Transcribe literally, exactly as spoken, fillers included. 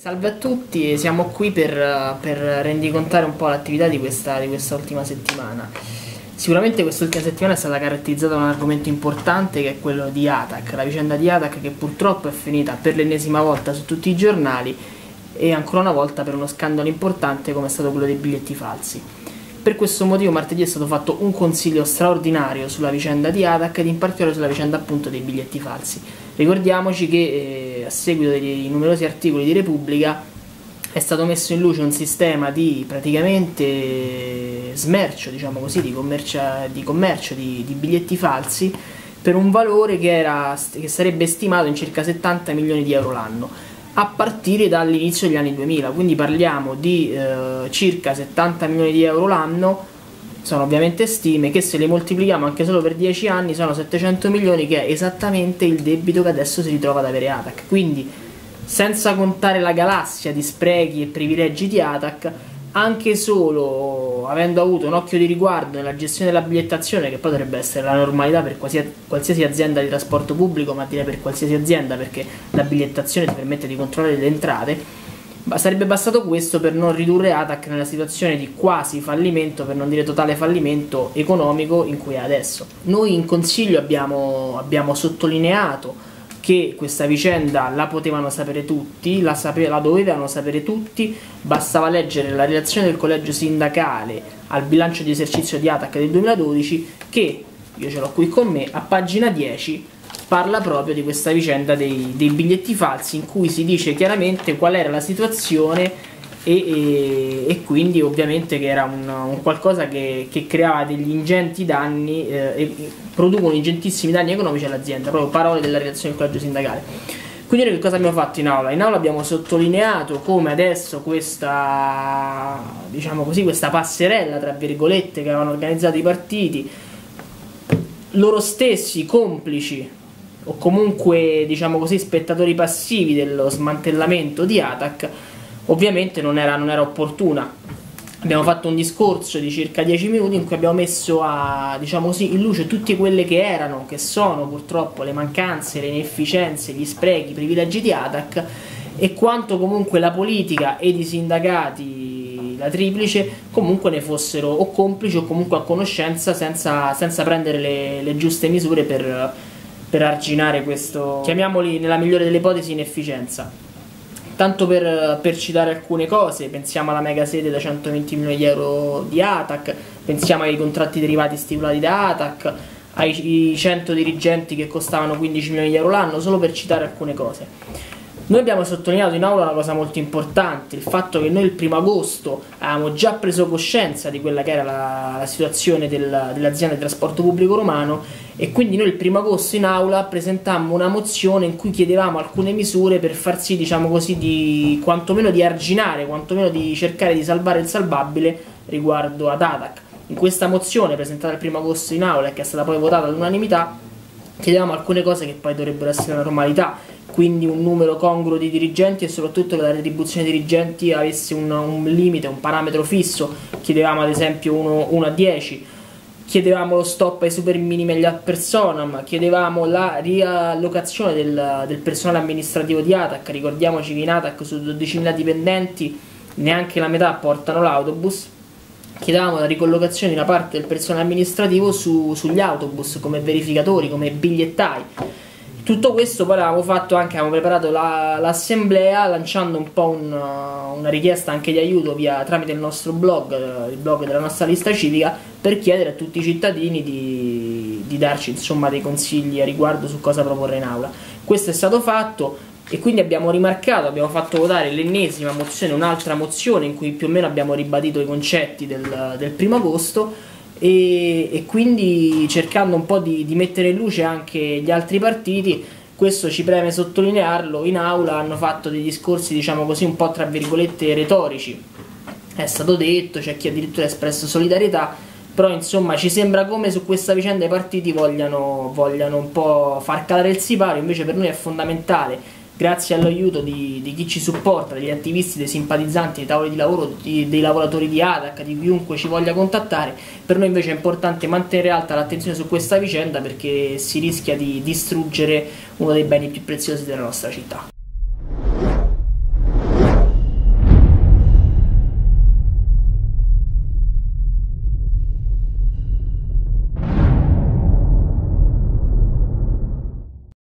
Salve a tutti, siamo qui per, per rendicontare un po' l'attività di questa, di questa ultima settimana. Sicuramente quest'ultima settimana è stata caratterizzata da un argomento importante che è quello di Atac, la vicenda di Atac che purtroppo è finita per l'ennesima volta su tutti i giornali e ancora una volta per uno scandalo importante come è stato quello dei biglietti falsi. Per questo motivo martedì è stato fatto un consiglio straordinario sulla vicenda di Atac ed in particolare sulla vicenda appunto dei biglietti falsi. Ricordiamoci che eh, a seguito dei numerosi articoli di Repubblica è stato messo in luce un sistema di praticamente smercio, diciamo così, di, commercia, di commercio di, di biglietti falsi per un valore che, era, che sarebbe stimato in circa settanta milioni di euro l'anno a partire dall'inizio degli anni duemila, quindi parliamo di eh, circa settanta milioni di euro l'anno. Sono ovviamente stime che se le moltiplichiamo anche solo per dieci anni sono settecento milioni, che è esattamente il debito che adesso si ritrova ad avere Atac. Quindi, senza contare la galassia di sprechi e privilegi di Atac, anche solo avendo avuto un occhio di riguardo nella gestione della bigliettazione, che poi dovrebbe essere la normalità per qualsiasi, qualsiasi azienda di trasporto pubblico, ma direi per qualsiasi azienda, perché la bigliettazione ti permette di controllare le entrate, sarebbe bastato questo per non ridurre Atac nella situazione di quasi fallimento, per non dire totale fallimento economico in cui è adesso. Noi in consiglio abbiamo, abbiamo sottolineato che questa vicenda la potevano sapere tutti, la, sape la dovevano sapere tutti, bastava leggere la relazione del collegio sindacale al bilancio di esercizio di Atac del duemiladodici che, io ce l'ho qui con me, a pagina dieci parla proprio di questa vicenda dei, dei biglietti falsi, in cui si dice chiaramente qual era la situazione e, e, e quindi ovviamente che era un, un qualcosa che, che creava degli ingenti danni eh, e producono ingentissimi danni economici all'azienda, proprio parole della relazione del collegio sindacale. Quindi noi che cosa abbiamo fatto in aula? In aula abbiamo sottolineato come adesso questa, diciamo così, questa passerella tra virgolette che avevano organizzato i partiti, loro stessi complici o comunque, diciamo così, spettatori passivi dello smantellamento di Atac, ovviamente non era, non era opportuna. Abbiamo fatto un discorso di circa dieci minuti in cui abbiamo messo a, diciamo così, in luce tutte quelle che erano, che sono purtroppo le mancanze, le inefficienze, gli sprechi, i privilegi di Atac e quanto comunque la politica ed i sindacati, la triplice, comunque ne fossero o complici o comunque a conoscenza senza, senza prendere le, le giuste misure per, per arginare questo, chiamiamoli nella migliore delle ipotesi, inefficienza. Tanto per, per citare alcune cose, pensiamo alla mega sede da centoventi milioni di euro di Atac, pensiamo ai contratti derivati stipulati da Atac, ai cento dirigenti che costavano quindici milioni di euro l'anno, solo per citare alcune cose. Noi abbiamo sottolineato in aula una cosa molto importante, il fatto che noi il primo agosto avevamo già preso coscienza di quella che era la, la situazione del, dell'azienda di trasporto pubblico romano e quindi noi il primo agosto in aula presentammo una mozione in cui chiedevamo alcune misure per far sì, diciamo così, di quantomeno di arginare, quantomeno di cercare di salvare il salvabile riguardo ad Atac. In questa mozione presentata il primo agosto in aula e che è stata poi votata all'unanimità, chiedevamo alcune cose che poi dovrebbero essere una normalità, quindi un numero congruo di dirigenti e soprattutto che la retribuzione dei dirigenti avesse un, un limite, un parametro fisso. Chiedevamo ad esempio uno a dieci, chiedevamo lo stop ai super minimi agli ad personam, chiedevamo la riallocazione del, del personale amministrativo di Atac. Ricordiamoci che in Atac su dodicimila dipendenti neanche la metà portano l'autobus. Chiedevamo la ricollocazione di una parte del personale amministrativo su, sugli autobus come verificatori, come bigliettai. Tutto questo poi l'avevamo fatto anche, avevamo preparato l'assemblea la, lanciando un po' un, una richiesta anche di aiuto via, tramite il nostro blog, il blog della nostra lista civica, per chiedere a tutti i cittadini di, di darci insomma dei consigli a riguardo su cosa proporre in aula. Questo è stato fatto e quindi abbiamo rimarcato, abbiamo fatto votare l'ennesima mozione, un'altra mozione in cui più o meno abbiamo ribadito i concetti del, del primo agosto. E, e quindi cercando un po' di, di mettere in luce anche gli altri partiti. Questo ci preme sottolinearlo, in aula hanno fatto dei discorsi, diciamo così, un po' tra virgolette retorici, è stato detto, c'è chi addirittura ha espresso solidarietà, però insomma ci sembra come su questa vicenda i partiti vogliano, vogliano un po' far calare il sipario. Invece per noi è fondamentale, grazie all'aiuto di, di chi ci supporta, degli attivisti, dei simpatizzanti, dei tavoli di lavoro, di, dei lavoratori di Atac, di chiunque ci voglia contattare. Per noi invece è importante mantenere alta l'attenzione su questa vicenda perché si rischia di distruggere uno dei beni più preziosi della nostra città.